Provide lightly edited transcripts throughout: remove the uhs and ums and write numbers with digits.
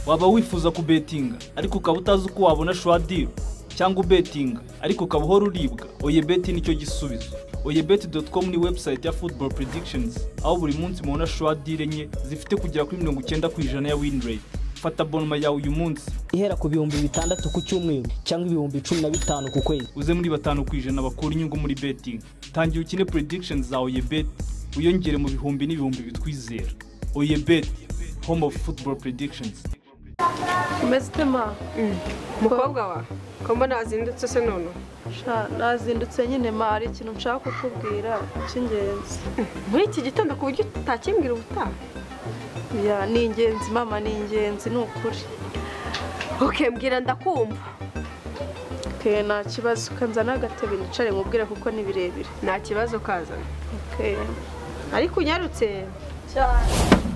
waba wifuza kubetinga ariko ukaba utazi uko wabona shwadiro cyangwa ubetinga ariko ukaba uhora uribwa, Oyebet nicyo gisubizo. Oyebet.com ni website ya football predictions, aho buri munsi mubona shwadiro enye zifite kugera kuri 90% ya win rate. Fata bonoma yawe uyu munsi ihera ku 6,000 ku cyumweru cyangwa 15,000 ku kwezi. Uze muri 5% bakura inyungu muri betting. Tangira ukine predictions za Oyebet, uyongere mu bihumbi n'ibihumbi bitwizera. Oyebet, home of football predictions. Umezitema mukobwa wa ko mbona azindutse se none nazindutse nyine ma ari ikintu nshaka kukubwira cy'ingenzi muri iki gitondo ku buryo utakimbwira ubutaha. Ya ni ingenzi mama, ni ingenzi n'ukuri. Okay, mbwira ndakumva. Okay, nta kibazo, kanzana agatebe nicare mubwire kuko ni birebire. Nta kibazo kazana. Okay, ariko unyarutse cyane.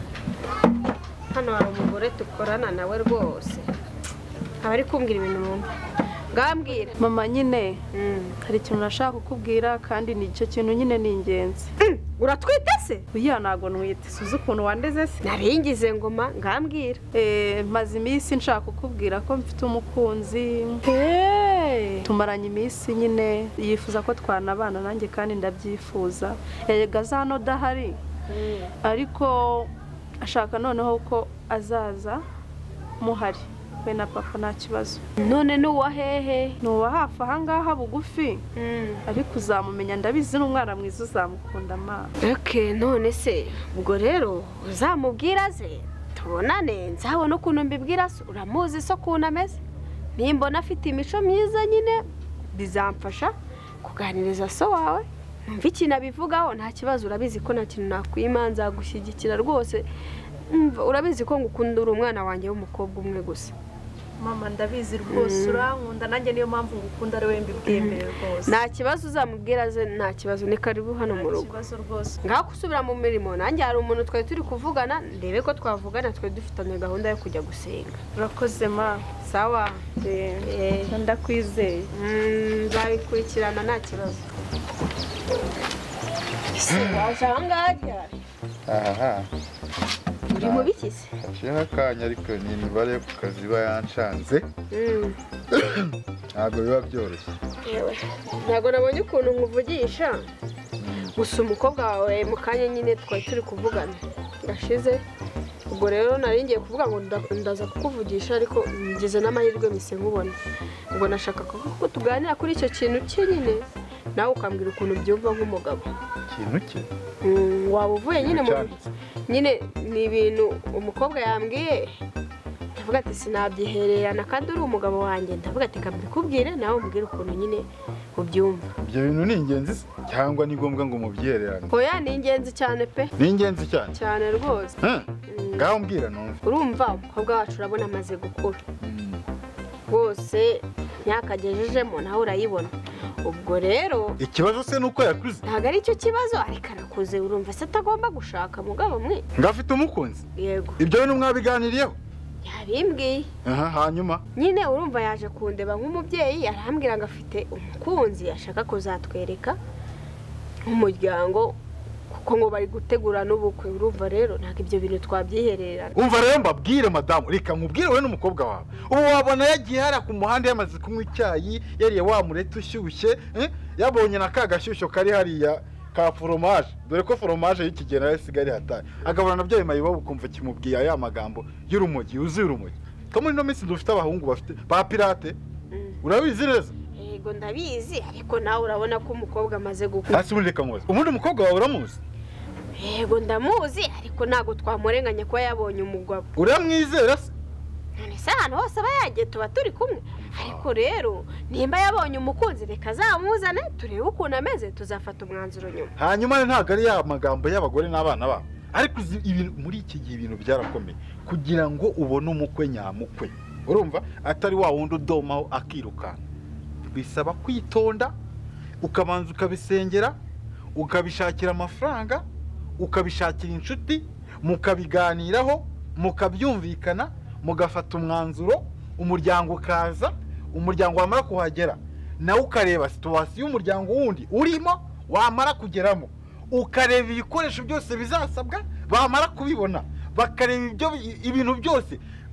Hano hari umugore tukorana nawe rwose, abari kumbwira ibintu numva. Ngambwira Mama nyine hari ikintu nashaka kukubwira kandi ni cyo kintu nyine ni ingenzi. Uratwite se? Uya nago nwite, suzi ukuntu wandeze se. Naringize ngoma ngambwira. Maze iminsi nshaka kukubwira ko mfite umukunzi. Tumaranye iminsi nyine yifuza ko twanabana nanjye kandi ndabyifuza. Yega zano dahari. Ariko ashaka noneho ko azaza muhari. We na papa nta kibazo. None nuwa hehe? Nuwa hafi ahangaha bugufi. Ariko uzamumenya, ndabizi n'umwana mwiza uzamukunda ma. Okay, none se ubwo rero uzamubwira ze tubonane nzabona ukuntu mbibwira se, uramuzi so kuntu ameze. Nimbona afite imico myiza nyine bizamfasha kuganiriza so wawe. Mva ikintu abivugaho nta kibazo, urabizi ko nta kintu nakwimanza gushyigikira rwose. Urabizi ko ngukunda uri umwana wanjye w'umukobwa umwe gusa. Mama ndabizi rwose urankunda, nanjye niyo mpamvu ngukunda ari we mbibwemere rwose. Nta kibazo uzamubwira ze, nta kibazo, ni karibu hano mu rugo. Nta kibazo rwose. Ngaho kusubira mu mirimo, nanjye hari umuntu twari turi kuvugana, ndebe ko twavugana, twe dufitanye gahunda yo kujya gusenga. Urakoze ma. Sawa. Ndakwizeye. Nzabikurikirana nta kibazo. Waje ahangaha ryari? Aha. Uri mu biki se? Ashira kanya ariko ni imibare yo ku kazi bayanshanze. Ntabwo biba byoroshye. Yewe. Ntabwo nabonye ukuntu nkuvugisha. Gusa umukobwa wawe mu kanya nyine twari turi kuvugana. Gashize. Ubwo rero naringiye kuvuga ngo ndaza kukuvugisha ariko ngeze n'amahirwe mise nkubona. Ubwo nashaka ko tuganira kuri icyo kintu cy'nyine. Nawe ukambwira ukuntu byumva nk'umugabo. Ikintu cye? Waba uvuye nyine mu nyine ni ibintu umukobwa yambwiye. Ndavuga ati sinabyihererana kandi uri umugabo wanjye. Ndavuga ati kabikubwire nawe umbwire ukuntu nyine ubyumva. Ibyo bintu ni ingenzi cyangwa ni ngombwa ngo mubyihererane? Oya ni ingenzi cyane pe. Ni ingenzi cyane? Cyane rwose. Ngaho mbwira numva. Urumva umukobwa wacu urabona amaze gukura. Bose nyakagejejemo nawe urayibona. Ubwo rero ikibazo se nuko yakuze? Ntago ari cyo kibazo, ariko arakuze. Urumva se atagomba gushaka mugabo mwe? Ngafite umukunzi? Yego. Ibyo bintu mwabiganiriyeho? Yabimbwiye. Hanyuma nyine urumva yaje kundeba nk'umubyeyi, arambwira ngo afite umukunzi ashaka kuzatwereka nk'umuryango kuko ngo bari gutegura n'ubukwe. Urumva rero ntago ibyo bintu twabyihererana. Umva rero mbabwire madamu, reka nkubwire we n'umukobwa wawe. Ubu wabona yagiye hara ku muhanda yamaze kunywa icyayi, yariye wa murete ushyushye, yabonye na kagashyushyo kari hariya ka fromage, dore ko fromage y'ikigena yasigari hatari. Agabana nabyo bimayibo ukumva kimubwiye aya magambo y'urumogi, yuzuye urumogi. Ko muri no minsi dufite abahungu bafite ba pirate. Urabizi neza? Yego ndabizi, ariko nawe urabona ko umukobwa amaze gukura. Hasi ureka muzi. Ubundi umukobwa wawe uramuzi? Yego ndamuzi, ariko nago twamurenganya ko yabonye umugabo. Uramwizera se? None se hano hose aba yagiye tuba turi kumwe. Ariko rero nimba yabonye umukunzi reka zamuzane turebe ukuntu ameze, tuzafata umwanzuro nyuma. Hanyuma ntago ari ya magambo y'abagore n'abana babo. Ariko muri iki gihe ibintu byarakomeye kugira ngo ubone umukwe nyamukwe. Urumva atari wa wundi udomaho akirukana. Bisaba kwitonda, ukabanza ukabisengera, ukabishakira amafaranga, ukabishakira inshuti, mukabiganiraho, mukabyumvikana, mugafata umwanzuro, umuryango ukaza, umuryango wamara kuhagera nawe ukareba situation y'umuryango wundi urimo, wamara kugeramo ukareba ibikoresho byose bizasabwa, bamara kubibona bakareba ibintu byose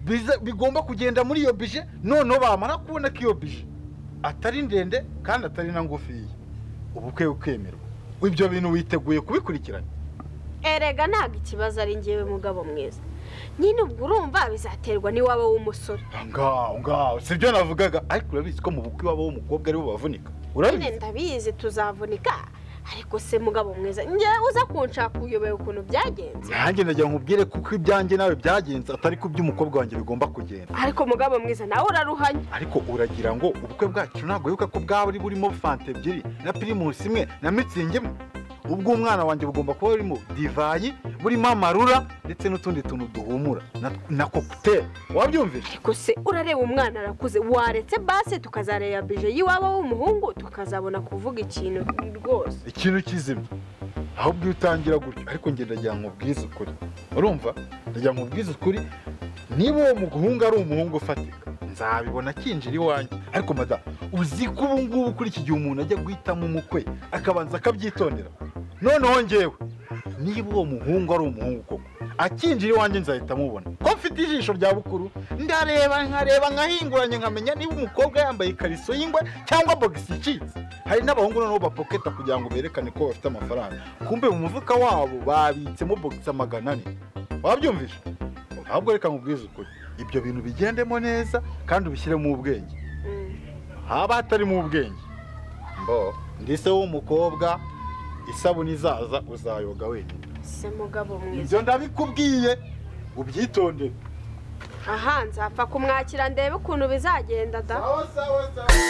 bigomba kugenda muri iyo bije noneho bamara kubona ko iyo bije atari ndende kandi atari na ngufiya ubukwe ukemerwa ibyo bintu witeguye kubikurikirana erega ntabwo ikibazo ari ngewe mugabo mwiza nyine ubwo urumva bizaterwa n'iwabo w'umusore ngaho sibyo navugaga ariko urabizi ko mu bukwe iwabo w'umukobwa aribo bavunika urabizi ndabizi tuzavunika ariko se mugabo mwiza ngewe uza kunshaka uyobewe ukuntu byagenze nanjye ndagira nkubwire kuko ibyanjye nawe byagenze atari ko iby'umukobwa wanjye bigomba kugenda ariko mugabo mwiza nawe uraruhanye ariko uragira ngo ubukwe bwacu ntabwo wibuka ko bwaba burimo fanta ebyiri na pirimusi imwe na mitsingi imwe ubwo umwana wanjye bugomba kuba burimo divayi burimo amarura ndetse n'utundi tuntu duhumura na kokuteri wabyumvise ariko se urareba umwana arakuze waretse base tukazareba bije y'iwabo w'umuhungu tukazabona kuvuga ikintu rwose ikintu kizima ahubwo iyo utangira gutyo ariko njye ndagira ngo ubwize ukuri urumva ndagira ngo ubwize ukuri niba uwo muhungu ari umuhungu ufatika nzabibona akinjira iwanjye ariko madamu uzi ko ubu ngubu kuri iki gihe umuntu ajya guhitamo umukwe akabanza akabyitondera noneho ngewe niba uwo muhungu ari umuhungu koko akinjira iwanjye nzahita mubona ko mfite ijisho rya bukuru ndareba nkahinguranye nkamenya niba umukobwa yambaye ikariso y'ingwe cyangwa bogisi icitse hari n'abahungu noneho bapoketa kugira ngo berekane ko bafite amafaranga kumbe mu mufuka wabo babitsemo bogisi 400 wabyumvishe ahubwo reka nkubwize ukuri ibyo bintu bigendemo neza kandi ubishyiremo ubwenge haba hatarimo ubwenge ndise w'umukobwa isabuni izaza uzayoga wenyine se mugabo mwiza ibyo ndabikubwiye ubyitondere aha nzapfa kumwakira ndebe ukuntu bizagenda da sawa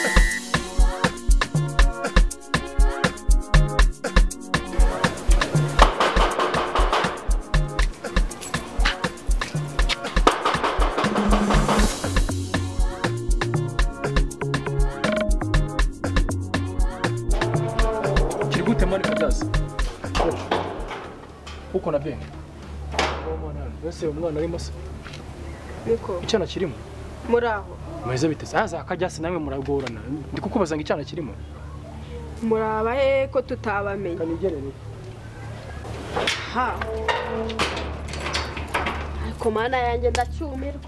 Kirigute mani kazaza uko na benge wese umwana arimo se niko icyana kirimo muraho mweze biteze aza akajyase namwe muragorana ndi kukubaza ngo icyana kirimo muraba ko tutabamenye kanigerere ha ariko mana yanjye ndacyumirwa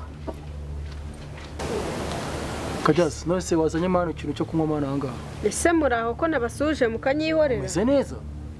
kajyase nose wazanye mano ikintu cyo kunywa mana hanga ese muraho ko nabasuje mukanyihorera mweze neza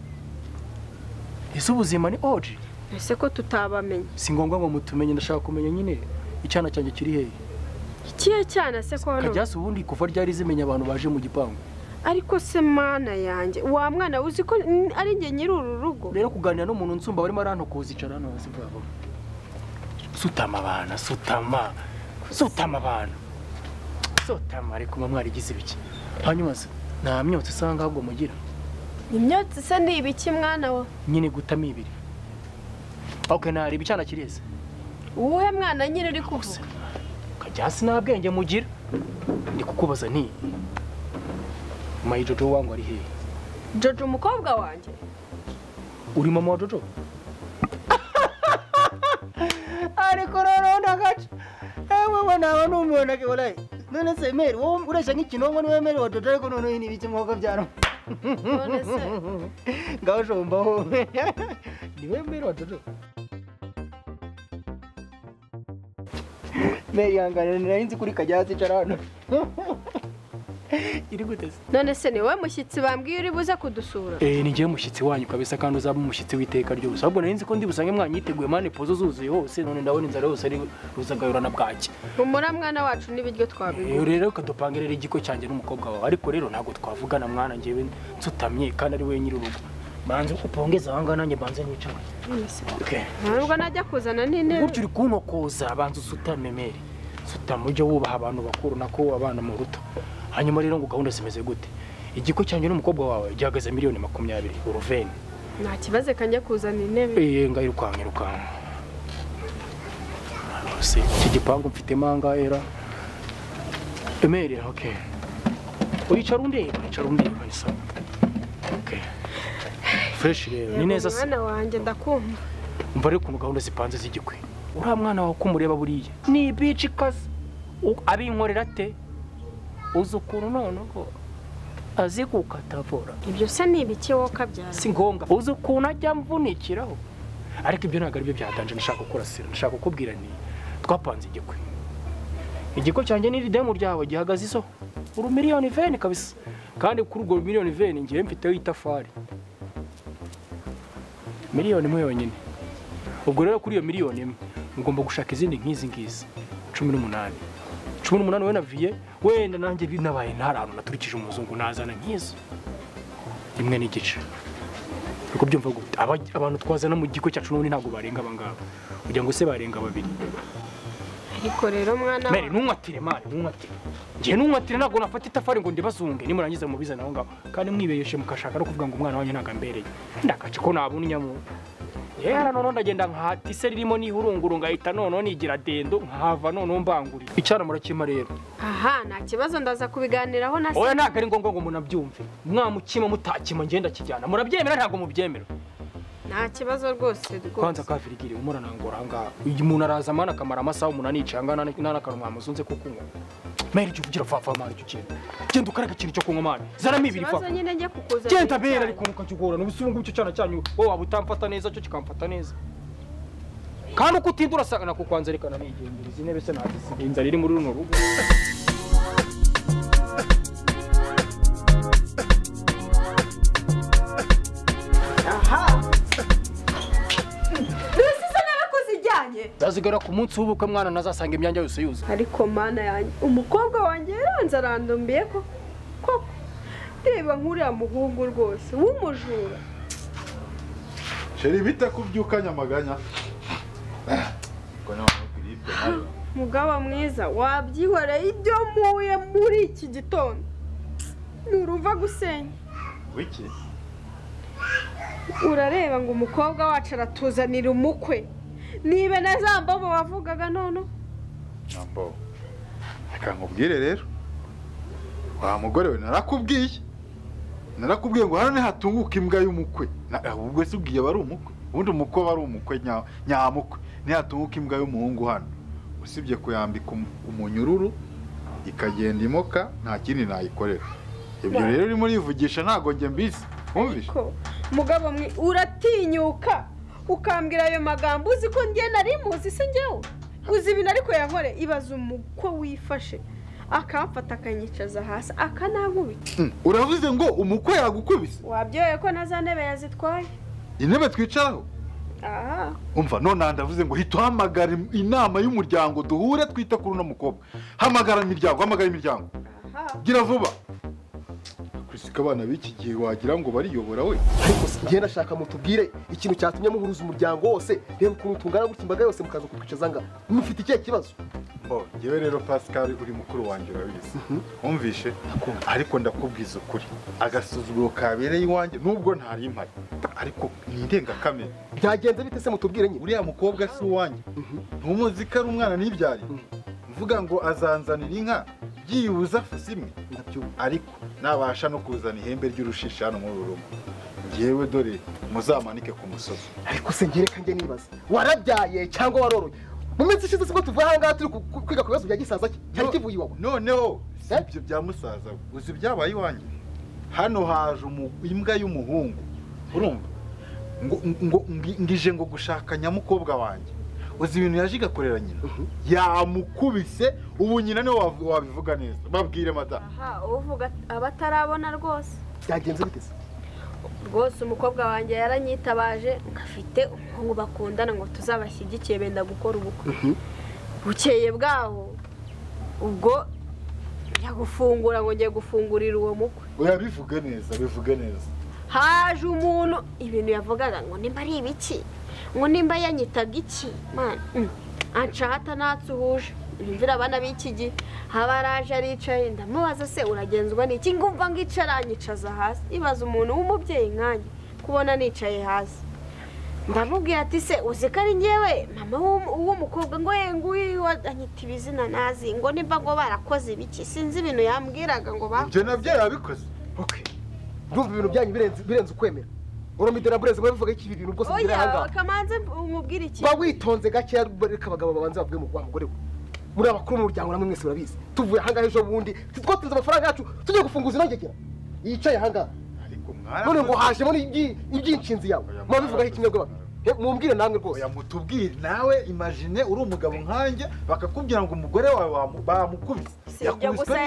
ese ubuzima ni oji ese ko tutabamenye si ngombwa ngo mutumenye ndashaka kumenya nyine icyana cyanjye kiri hehe ikihe cyana se ko hano kajyase ubundi kuva ryari zimenya abantu baje mu gipangu ariko se mana yanjye wa mwana uzi ko ari njye nyiri uru rugo rero kuganira n'umuntu nsumba barimo arantokoza icara hano hasi bravo sutama abana sutama abana sutama ariko mwarigize ibiki hanyuma se nta myotsi usanga ahubwo mugira imyotsi se ni ibiki mwana wa nyine gutama ibiri okay nari ibicyana kireze uwuhe mwana nyine uri kuvuga kajyasi nta bwenge mugira ndi kukubaza nti Jojo wangu ari hehe Jojo umukobwa wanjye uri mama wa Jojo ariko rero ndagaca ewe nawe numubona ke walayi none se meri wowe urashya nk'ikinongo niwe meri wa Jojo ariko none ni ibiki mwoko byaro none se ngaho jombaho niwe meri wa Jojo meri yangana nari kuri kajyasi carano iri guteze none se ni wowe mushyitsi bambwiye uri buze kudusura ni ngiye mushyitsi wanyu kabisa kandi uzaba umushyitsi w'iteka ryose ahubwo nari nzi ko ndi busange mwanyiteguye mane pozo zuzuye hose none ndabona inzara yose ari ruzagayurana bwaki umura mwana wacu n'ibiryo twabigura rero kadupanga rero igiko cyanjye n'umukobwa wawe ariko rero ntabwo twavugana mwana ngewe nsutamye kandi ari we nyiri urugo banze kupongeza ahanga nanjye banze nicaye ntabwo najya kuzana n'intebe buryo uri kuntokoza banze usutame meri sutama ujye wubaha abantu bakuru nako abana mu ruto hanyuma rero ngo gahunda zimeze gute igiko cyanjye n'umukobwa wawe gihagaze $20,000 uruveni nta kibazo kanje kuzana intebe ngayirukanka se iki gipangu mfite manga era emere okay uyicara undeba isa okay fresh rero ni neza se mwana wanjye ndakumva umva rero ukuntu gahunda zipanze z'igikwe uriya mwana wawe kumureba buriya ni bici kazi abinkorera ate uzi ukuntu none ko azi gukatavura ibyo se ni ibiki wowe kabyara si ngombwa uzi ukuntu ajya mvunikiraho ariko ibyo ntabwo ari byo byatanje nashaka gukora sira nashaka kukubwira ni twapanze igikwe cyanjye n'iri demo ryawe gihagaze iso uru miliyoni 20 kabisa kandi kuri urwo miliyoni 20 ngiye mfiteho itafari miliyoni imwe yonyine ubwo rero kuri iyo miliyoni imwe ngomba gushaka izindi nk'izi ngizi 18 we naviye wenda nanjye binabaye ntarano naturikije umuzungu nazana nk'izo imwe n'igice uko byumva gute abantu twazana mu giko cyacu n'ubundi ntabwo barenga abangaba kugira ngo se barenga babiri ariko rero mwana mere ntunwatire mari ntunwatire ngiye ntunwatire ntabwo nafata itafari ngo ndibazunge nimurangiza mu bizana aho ngaho kandi mwibeyeshe mukashaka no kuvuga ngo umwana wanyu ntago ambereye ndakace ko nabona inyamu yera none ndagenda nkahati se ririmo n'ihurunguru ngahita none nigira dendo nkahava none mbanguri icyana murakima rero aha nta kibazo ndaza kubiganiraho na oya ntago ari ngombwa ngo munabyumve mwamukima mutakima ngenda kijyana murabyemera ntago mubyemera nta kibazo rwose kwanza kafirigire umura nangora ngaho umuntu araza amana akamara amasaha umunani yicangana n'akantu mwamuzunze ko kunywa mere cyo kugira fafa mari cyo kintu genda ukareka ikintu cyo kunywa mari zara mibiri fafa kibazo nyine njye kukuza genda bera ariko mukakigora n'ubusungu cyo cyana cyanyu wowe wabutamfata neza cyo kikamfata neza kandi uko utindura sagana ko kwanza rekana n'igendera izi ntebe se ntabisiga inzara iri muri runo rugo Dazigara ku munsi w'ubukwe mwana nazasanga imyanya yose yuze. Ariko mana yanjye umukobwa wanjye yaranze arandumbiye ko reba nkuriya muhungu rwose w'umujura. Sheri bita kubyukanya amaganya. Mugaba mwiza wabyihoreye ibyo muye muri iki gitondo. Nuruva gusenya. Wiki. Urareba ngo umukobwa wacu aratuzanira umukwe. Nibe neza mbobo wavugaga nono Nambo reka nkubwire rero wa mugore we narakubwiye ngo hano hatunguka imbwa y'umukwe ubwo se ubwiye bari umukwe ubundi umukwe bari umukwe nyamukwe ni hatunguka imbwa y'umuhungu hano usibye kuyambika umunyururu ikagenda imoka nta kindi nayikorera ibyo rero urimo rivugisha ntago nge mbizi wumvishe mugabo uratinyuka ukambwira ayo magambo uzi ko ngiye nari muzi se ngewe uzi ibintu ariko yankore ibaza umukwe wifashe akamfata akanyicaza hasi akanankubita uravuze ngo umukwe yagukubise wabyoye ko naza ntebe yazitwaye intebe twicaraho aha umva none ndavuze ngo hituhamagara inama y'umuryango duhure twita kuri uno mukobwa hamagara imiryango gira vuba Sika abana b'iki gihe wagira ngo bariyobora we ariko ngiye nashaka mutubwire ikintu cyatumye muhuruza umuryango wose reba ukuntu tungana gutya imbaga yose mukaza kutwicaza nga mufite ikihe kibazo ngewe rero Pascal uri mukuru wanjye urabizi wumvishe ariko ndakubwiza ukuri agasuzuguro kabereye iwanjye nubwo ntari impari ariko ni indengakamere byagenze bite se mutubwire nyine uriya mukobwa si uwanjye ntumuzi ko ari umwana nibyari mvuga ngo azanzanira inka byibuza fusimwe ariko nabasha no kuzana ihembe ry'urushishi hano muri rugo ngewe dore muzamanike ku musozi ariko se ngereka nge nibaza warabyaye cyangwa waroroye mu minsi ishize siko tuvuye aha ngaha turi kwiga ku bibazo bya gisaza cyari kivuye iwawe noneho ibyo bya musaza uzi byabaye iwanjye hano haje imbwa y'umuhungu urumva ngo ngije ngo gushaka nyamukobwa wanjye uzi ibintu yaje igakorera nyina yamukubise ubu nyina niwe wabivuga neza babwire madamu aha uvuga abatarabona rwose byagenze bite se rwose umukobwa wanjye yaranyitabaje ngafite umuhungu bakundana ngo tuzabashyigikiye benda gukora ubukwe bukeye bwaho ubwo yagufungura ngo ngiye gufungurira uwo mukwe oya bivuge neza haje umuntu ibintu yavugaga ngo nimba ari ibiki ngo nimba yanyitaga iki man anshata natsuhuje imvira abana b'iki gihe habaraje aricaye ndamubaza se uragenzwa n'iki ngumva ngicaranyicaza hasi ibaza umuntu w'umubyeyi nkanye kubona nicaye hasi ndamubwira ati se uzi ko ari ngewe mama w'umukobwa ngo yenguye anyita ibizina nazi ngo nimba ngo barakoze ibiki sinzi ibintu yambwiraga ngo ibyo nabyo yabikoze okay ndumva ibintu byanyu birenze ukwemera urumidera bureze ngo bivuga iki ibintu bwose ngira hanga oya kamanze umubwira iki ba witonze gake reka abagabo babanze bavuge mu mugore we muri abakuru mu muryango namwe mwese urabizi tuvuye hanga ejo bundi twatunze amafaranga yacu tujye gufunguza inongegera yicaye hanga ariko mwara none ngo hashemo iby'inshinzi yawe mwa bivuga iki mwebwe mumbwire namwe rwose. oya mutubwire nawe imagine uri umugabo nkanjye bakakubwira ngo umugore wawe bamukubise si ibyo gusa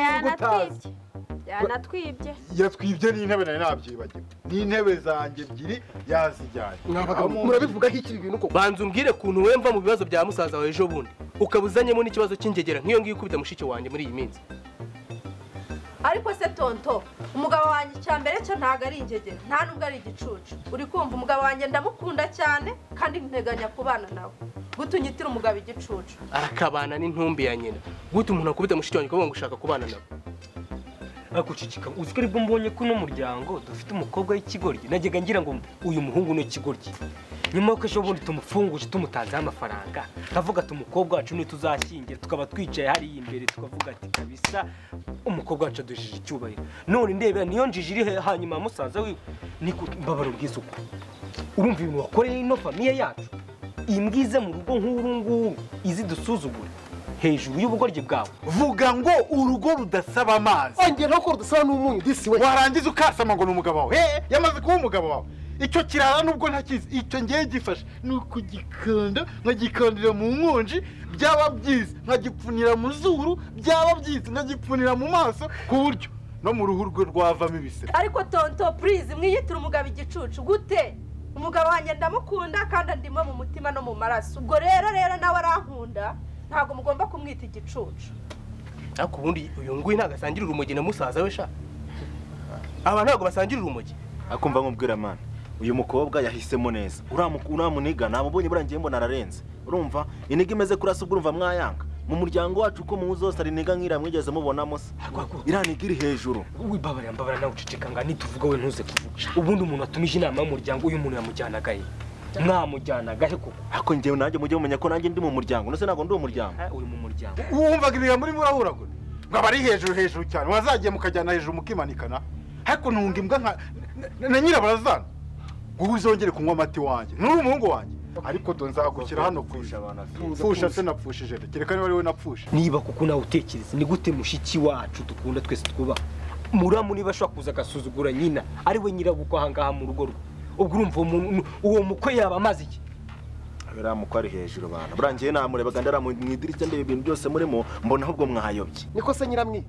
yanatwibye yatwibye n'intebe nari nabyibagiwe n'intebe zanjye ebyiri yazijyanye murabivugaho iki ibintu koko? banza umbwire kuntu wemva mu bibazo bya musaza wawe ejo bundi ukabuzanyemo n'ikibazo cy'ingegera nk'iyo ngiyo ukubita mushiki wanjye muri iyi minsi. ariko se tonto umugabo wanjye icyambere cyo ntago ari ingegera nta nubwo ari igicucu uri kumva umugabo wanjye ndamukunda cyane kandi nteganya kubana nawe gute unyitira umugabo igicucu? arakabana n'intumbi ya nyina gute umuntu akubita mushiki wanjye ukavuga ngo ushaka kubana nawe? akucicika uzi ko aribwo mbonye ko uno muryango dufite umukobwa w'ikigoryi najyaga ngira ngo uyu muhungu ni ikigoryi nyuma y'uko ejo bundi tumufunguje tumutanzeho amafaranga kavuga ati umukobwa wacu ntituzashyingira tukaba twicaye hariya imbere tukavuga ati kabisa umukobwa wacu adushije icyubahiro none ndebera niyo njiji iri hanyuma musaza wiwe ni mbabara ubwisuku urumva ibintu wakoreye ino famiye yacu imbwize mu rugo nk'uru nguru izi dusuzugura hejuru y'ubugoryi bwawe vuga ngo urugo rudasaba amazi ongera ko rudasaba n'umunyu disi we warangiza ukasama ngo ni umugabo wawe yamaze kuba umugabo wawe icyo kirara nubwo ntakizi icyo ngiye gifashe ni ukugikanda nkagikandira mu nkonji byaba byiza nkagipfunira mu zuru byaba byiza nkagipfunira mu maso ku buryo no mu ruhu rwe rwavamo ibisebe. ariko tonto please mwiyitira umugabo igicucu gute? umugabo wanjye ndamukunda kandi ndimo mu mutima no mu maraso ubwo rero nawe arankunda ntabwo mugomba kumwita igicucu. ariko ubundi uyu nguyu ntabwo asangira urumogi na musaza we sha aba ntabwo basangira urumogi. akumva nkubwira mana uyu mukobwa yahisemo neza uramuniga namubonye burangiye mbona ararenze urumva iniga imeze kurasa ubwo urumva mwayanga mu muryango wacu uko muzi zose ari niga nkira mwigeze mubonamo se iraniga iri hejuru mbabara nawe uceceka nga nituvuga we ntuze kuvuga ubundi umuntu atumije inama y'umuryango uyu muntu yamujyanaga he mwamujyanaga he koko? ariko njyewe nanjye mujye mumenya ko nanjye ndi mu muryango nose ntabwo ndi umuryango uri mu muryango wumvaga ibiga muri murahuragura ngo aba ari hejuru cyane wazagiye mukajyana hejuru mukimanikana ariko ntunga imbwa na nyirabarazana ngo uzongere kunywa amata wanjye nturi umuhungu wanjye ariko nzagushyira hano pfusha se napfushije kereka niba ari we napfusha niba kuko nawe utekereza ni gute mushiki wacu dukunda twese twubaha muramu niba ashobora kuza agasuzugura nyina ari we nyirabukwe ahangaha mu rugo rwe ubwo urumva uwo mukwe yaba amaze iki? uriya mukwe ari hejuru bana burangiye namurebaga ndara mu idirishya ndeba ibintu byose murimo mbona ahubwo mwahayobye. niko se nyiramwi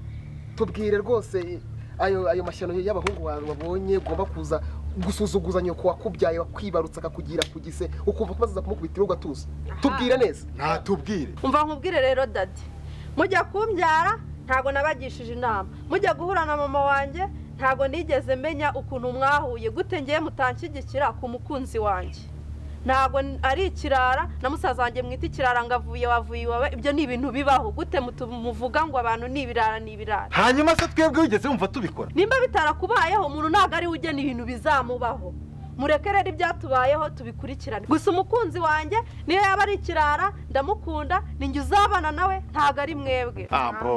tubwire rwose ayo mashyano y'abahungu wabonye ugomba kuza gusuzuguzanya ko wakubyaye wakwibarutsa akakugira ku gise ukumva ko bazaza kumukubitira ugatuza. tubwire neza. natubwire umva nkubwire rero dadi mujya kumbyara ntago nabagishije inama mujya guhura na mama wanjye ntago nigeze menya ukuntu mwahuye gute ngiye mutanshyigikira ku mukunzi wanjye ntago ari ikirara na musaza wanjye mwita ikirara ngavuye wavuye iwawe ibyo ni ibintu bibaho gute muvuga ngo abantu ni ibirara hanyuma se twebwe wigeze wumva tubikora nimba bitarakubayeho umuntu ntago ari ugena ibintu bizamubaho mureke rero ibyatubayeho tubikurikirane gusa umukunzi wanjye niyo yaba ari ikirara ndamukunda ninjye uzabana nawe ntago ari mwebwe.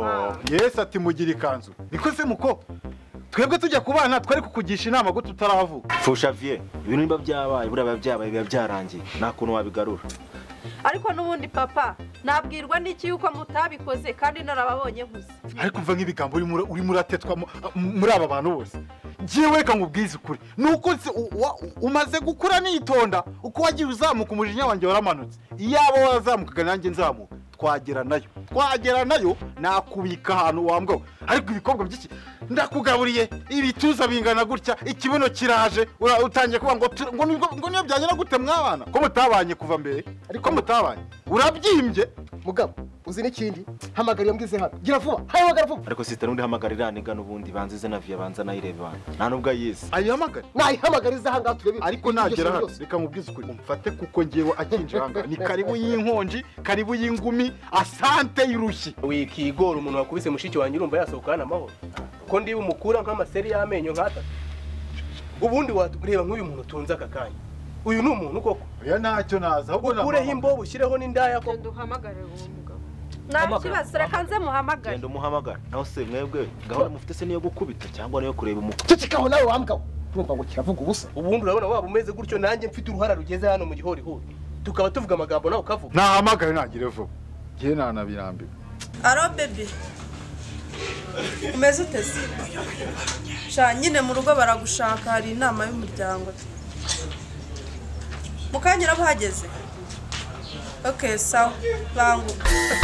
yesu ati mugira ikanzu niko se muko twebwe tujya kubana twari kukugisha inama gute utaravuga pfusha vie ibintu niba byabaye buriya byabaye biba byarangiye nta kuntu wabigarura. ariko n'ubundi papa nabwirwa n'iki yuko mutabikoze kandi narababonye nkuze. ariko mva nk'ibigambo urimo uratetwa muri aba bantu bose ngiye reka nkubwize ukuri nuko umaze gukura nitonda uko wagiye uzamuka umujinya wanjye waramanutse iyaba wazamukaga nanjye nzamuka twagera nayo nakubika ahantu wambwaho ariko ibikobwa by'iki ndakugaburiye ibituza bingana gutya ikibuno kiraje utangiye kuvuga ngo niyo byagera gute mwabana ko mutabanye kuva mbere ariko mutabanye urabyimbye mugabo uzi n'ikindi hamagara iyo mbwize hano gira vuba hamagara vuba. ariko sister n'undi hamagarira niga n'ubundi banzize na vie banza nayirebe bana nta nubwo ayizi ayihamagara nayihamagariza ahangaha turebe ariko nagera hano reka nkubwize ukuri umfate kuko ngewe akinjira ahangaha ni karibu y'inkonji karibu y'ingumi asante y'urushyi wikigora umuntu wakubise mushiki wanjye urumva yasohokana amahoro ko ndiba umukura nk'amaseri y'amenyo nk'atatu ubundi watureba nk'uyu muntu utunze aka kanya uyu ni umuntu koko oya ntacyo naza ahubwo ukureho imbobo ushyireho n'indaya koko duhamagare uwo mugabo nta kibazo reka nze muhamagare genda umuhamagara naho se mwebwe gahunda mufite se niyo gukubita cyangwa niyo kureba umukwe cecekaho nawe wambwaho urumva ngo kiravuga ubusa ubundi urabona waba umeze gutyo nanjye mfite uruhara rugeze hano mu gihorihori tukaba tuvuga amagambo nawe ukavuga nahamagare nagire vuba ngiye nanabirambiwe. aro baby umeze ute se sha nyine mu rugo baragushaka hari inama y'umuryango mukanyura bahageze okay sawa banguka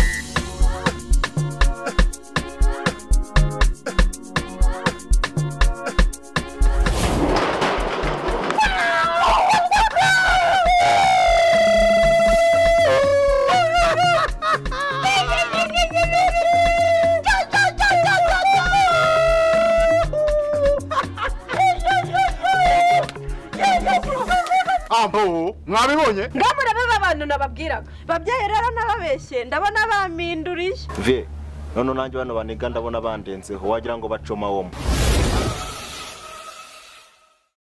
Ambo, mwabibonye? Ngamura baba abantu nababwiraga. Babyeyi rero nababeshye ndabona baminduriye. Ve, none nanjye bano baniga ndabona bandenzeho wagira ngo bacoma womo.